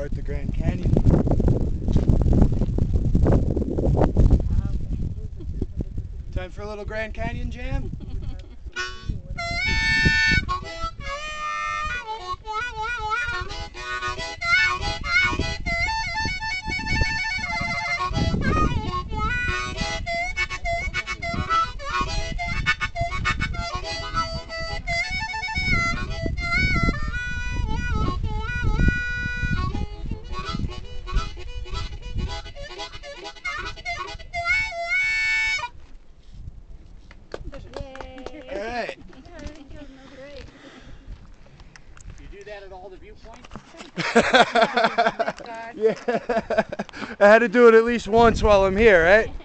start the Grand Canyon. Time for a little Grand Canyon jam? Alright. You do that at all the viewpoints? Yeah. I had to do it at least once while I'm here, right?